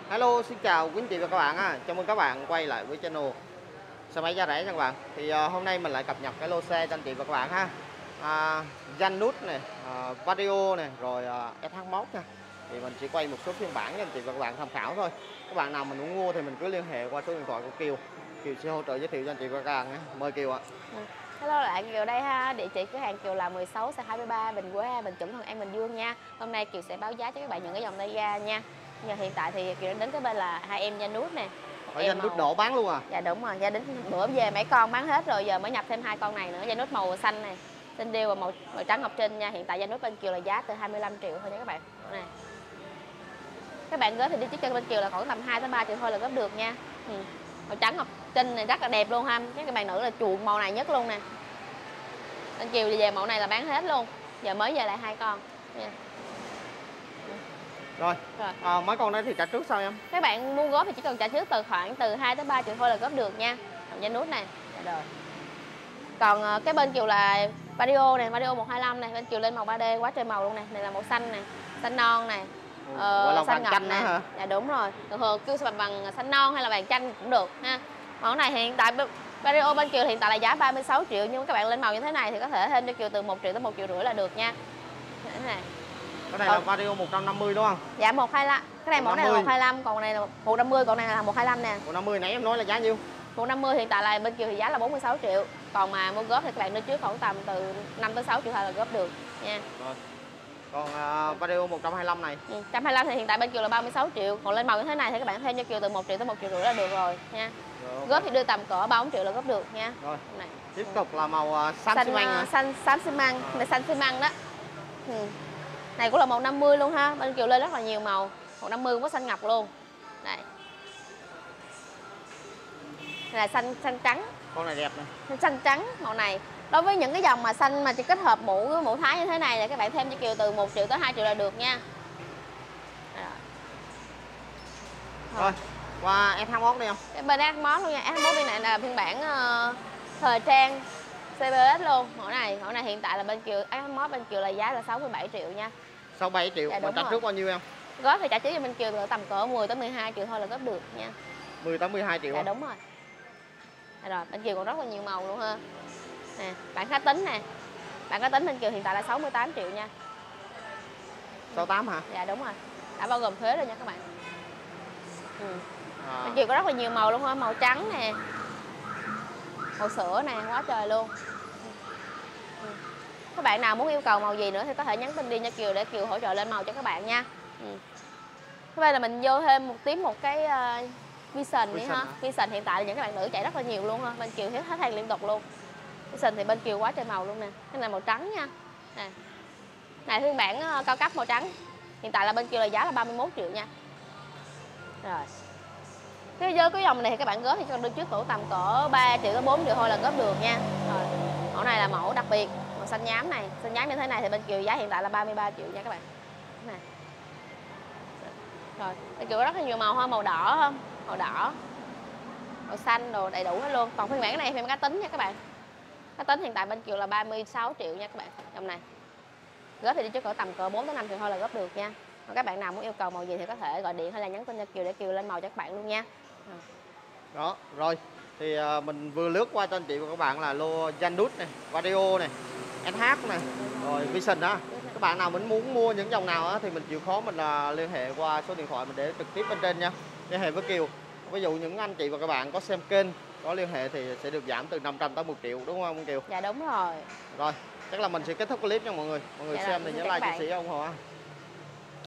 Hello, xin chào quý anh chị và các bạn ha. Chào mừng các bạn quay lại với channel xe máy giá rẻ nha các bạn. Thì hôm nay mình lại cập nhật cái lô xe cho anh chị và các bạn ha. Janus này, Vario này, rồi SH1 nha. Thì mình chỉ quay một số phiên bản cho anh chị và các bạn tham khảo thôi. Các bạn nào mình muốn mua thì mình cứ liên hệ qua số điện thoại của Kiều. Kiều sẽ hỗ trợ giới thiệu cho anh chị và các bạn nhé. Mời Kiều ạ. Hello lại Kiều đây ha, địa chỉ cửa hàng Kiều là 16 xe 23 Bình Quế, Bình Chủng, Thuận An, Bình Dương nha. Hôm nay Kiều sẽ báo giá cho các bạn những cái dòng tay ga nha. Nhưng hiện tại thì Kiều đến cái bên là hai em Janus nè. Ở Janus đổ bán luôn à? Dạ đúng rồi, gia đình bữa về mấy con bán hết rồi, giờ mới nhập thêm hai con này nữa. Janus màu xanh này, xanh điêu và màu trắng ngọc trinh nha. Hiện tại Janus bên Kiều là giá từ 25 triệu thôi nha các bạn. Này. Các bạn gửi thì đi chiếc chân bên Kiều là khoảng tầm 2 tới 3 triệu thôi là góp được nha. Màu trắng ngọc trinh này rất là đẹp luôn ha. Các bạn nữ là chuộng màu này nhất luôn nè. Bên Kiều về mẫu này là bán hết luôn. Giờ mới về lại hai con nha. Rồi. Mấy con đấy thì trả trước sao em? Các bạn mua góp thì chỉ cần trả trước khoảng từ 2 tới 3 triệu thôi là góp được nha. Dòng Janus này. Rồi. Còn cái bên Kiều là Vario này, Vario 125 này, bên Kiều lên màu 3D quá trời màu luôn này. Này là màu xanh này, xanh non này. Xanh ngọc này. Hả? Dạ đúng rồi. Thường kêu bằng xanh non hay là vàng chanh cũng được ha. Mẫu này hiện tại Vario bên Kiều hiện tại là giá 36 triệu, nhưng các bạn lên màu như thế này thì có thể thêm cho Kiều từ 1 triệu tới 1,5 triệu là được nha. Thế này. Cái này là Vario 150 đúng không? Dạ 125. Cái này mẫu này là 125, còn này là 150, còn này là 125 nè. 150 nãy em nói là giá nhiêu? 150 hiện tại là bên Kiều thì giá là 46 triệu. Còn mà mua góp thì các bạn đưa trước khoảng tầm từ 5 tới 6 triệu thôi là góp được nha. Rồi. Còn Vario 125 này. 125 thì hiện tại bên Kiều là 36 triệu. Còn lên màu như thế này thì các bạn thêm cho Kiều từ 1 triệu tới 1,5 triệu là được rồi nha. Rồi, okay. Góp thì đưa tầm cỡ 3-4 triệu là góp được nha. Rồi. Này. Tiếp tục là màu xám xi măng. Xám xi măng, này xanh xi măng đó. Này cũng là màu 50 luôn ha. Bên Kiều lên rất là nhiều màu. Màu 50 cũng có xanh ngọc luôn. Đây. Này là xanh trắng. Con này đẹp này. Xanh trắng màu này. Đối với những cái dòng mà xanh mà chỉ kết hợp mũ thái như thế này thì các bạn thêm cho Kiều từ 1 triệu tới 2 triệu là được nha. Rồi, qua SH1 đi không? Cái bên SH1 luôn nha. SH1 bên này là phiên bản thời trang CBS luôn. Mẫu này hiện tại là bên Kiều SH1 bên Kiều là giá là 67 triệu nha. 67 triệu. Dạ, trả trước bao nhiêu em? Góp thì trả trước cho bên Kiều tầm cỡ 10 tới 12 triệu thôi là góp được nha. 10 tới 12 triệu. Dạ đúng rồi. Rồi, bên Kiều còn rất là nhiều màu luôn ha. Nè, bạn cá tính nè. Bạn cá tính bên Kiều hiện tại là 68 triệu nha. 68 hả? Dạ đúng rồi. Đã bao gồm thuế rồi nha các bạn. Bên Kiều có rất là nhiều màu luôn ha, màu trắng nè. Màu sữa nè, quá trời luôn. Các bạn nào muốn yêu cầu màu gì nữa thì có thể nhắn tin đi cho Kiều để Kiều hỗ trợ lên màu cho các bạn nha. Thế đây là mình vô thêm một cái Vision đi ha. Vision hiện tại là những các bạn nữ chạy rất là nhiều luôn ha. Bên Kiều hết hàng liên tục luôn. Vision thì bên Kiều quá trời màu luôn nè. Cái này màu trắng nha. Nè. Này phiên bản cao cấp màu trắng. Hiện tại là bên Kiều là giá là 31 triệu nha. Rồi. Cái với cái dòng này thì các bạn góp thì cho đưa trước tầm cỡ 3 triệu tới 4 triệu thôi là góp được nha. Rồi. Mẫu này là mẫu đặc biệt, màu xanh nhám này. Xanh nhám như thế này thì bên Kiều giá hiện tại là 33 triệu nha các bạn. Này. Rồi, bên Kiều có rất là nhiều màu ha, màu đỏ không? Màu đỏ, màu xanh đồ đầy đủ hết luôn. Còn phiên bản này phiên bản cá tính nha các bạn. Cá tính hiện tại bên Kiều là 36 triệu nha các bạn. Dòng này góp thì đi trước tầm cỡ 4 tới 5 triệu thôi là góp được nha. Còn các bạn nào muốn yêu cầu màu gì thì có thể gọi điện hay là nhắn tin cho Kiều để Kiều lên màu cho các bạn luôn nha. Đó, rồi thì mình vừa lướt qua cho anh chị và các bạn là lô Janus này, Vario này, SH này, rồi Vision đó. Các bạn nào mình muốn mua những dòng nào á, thì mình chịu khó mình liên hệ qua số điện thoại mình để trực tiếp bên trên nha. Liên hệ với Kiều. Ví dụ những anh chị và các bạn có xem kênh, có liên hệ thì sẽ được giảm từ 500 tới 1 triệu đúng không Kiều? Dạ đúng rồi. Rồi, chắc là mình sẽ kết thúc clip nha mọi người. Mọi người dạ xem thì nhớ like, chia sẻ, ủng hộ.